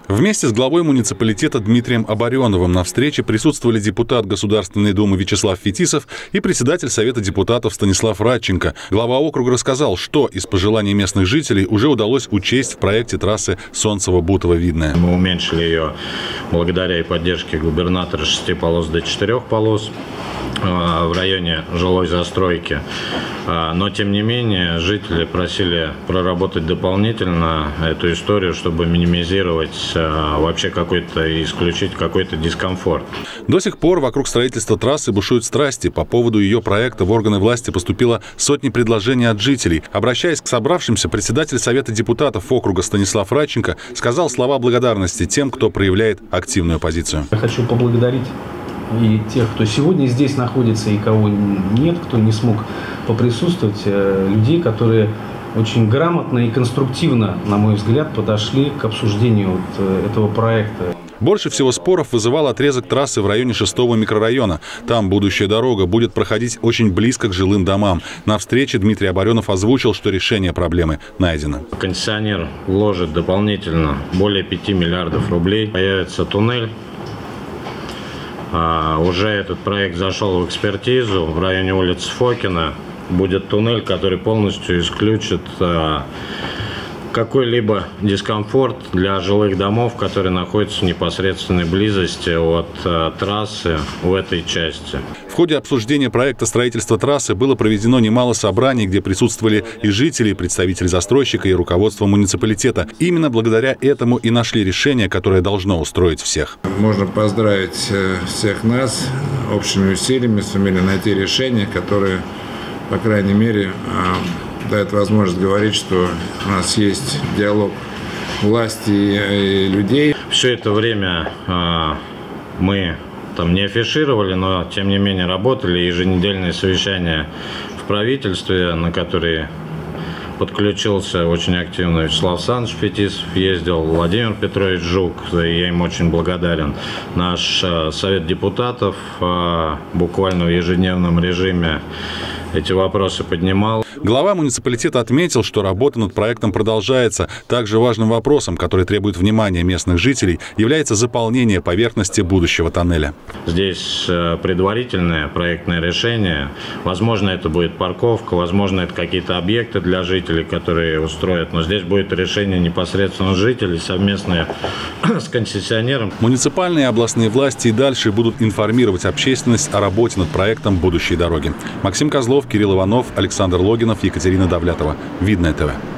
Вместе с главой муниципалитета Дмитрием Обореновым на встрече присутствовали депутат Государственной Думы Вячеслав Фетисов и председатель Совета депутатов Станислав Радченко. Глава округа рассказал, что из пожеланий местных жителей уже удалось учесть в проекте трассы Солнцево-Бутово-Видное. Мы уменьшили ее благодаря и поддержке губернатора с 6 полос до 4 полос в районе жилой застройки. Но, тем не менее, жители просили проработать дополнительно эту историю, чтобы минимизировать вообще исключить какой-то дискомфорт. До сих пор вокруг строительства трассы бушуют страсти. По поводу ее проекта в органы власти поступило сотни предложений от жителей. Обращаясь к собравшимся, председатель Совета депутатов округа Станислав Радченко сказал слова благодарности тем, кто проявляет активную позицию. Я хочу поблагодарить и тех, кто сегодня здесь находится, и кого нет, кто не смог поприсутствовать, людей, которые очень грамотно и конструктивно, на мой взгляд, подошли к обсуждению этого проекта. Больше всего споров вызывал отрезок трассы в районе 6-го микрорайона. Там будущая дорога будет проходить очень близко к жилым домам. На встрече Дмитрий Оборенов озвучил, что решение проблемы найдено. Концессионер вложит дополнительно более 5 миллиардов рублей. Появится туннель. Уже этот проект зашел в экспертизу в районе улицы Фокина. Будет туннель, который полностью исключит какой-либо дискомфорт для жилых домов, которые находятся в непосредственной близости от трассы в этой части. В ходе обсуждения проекта строительства трассы было проведено немало собраний, где присутствовали и жители, и представители застройщика, и руководство муниципалитета. Именно благодаря этому и нашли решение, которое должно устроить всех. Можно поздравить всех нас. Общими усилиями сумели найти решение, которое, по крайней мере, дает возможность говорить, что у нас есть диалог власти и людей. Все это время мы не афишировали, но тем не менее работали. Еженедельные совещания в правительстве, на которые подключился очень активно Вячеслав Александрович Фетисов, ездил Владимир Петрович Жук, и я им очень благодарен. Наш Совет депутатов буквально в ежедневном режиме эти вопросы поднимал. Глава муниципалитета отметил, что работа над проектом продолжается. Также важным вопросом, который требует внимания местных жителей, является заполнение поверхности будущего тоннеля. Здесь предварительное проектное решение. Возможно, это будет парковка, возможно, это какие-то объекты для жителей, которые устроят. Но здесь будет решение непосредственно жителей, совместное с концессионером. Муниципальные и областные власти и дальше будут информировать общественность о работе над проектом будущей дороги. Максим Козлов, Кирилл Иванов, Александр Логинов, Екатерина Давлятова. Видное ТВ.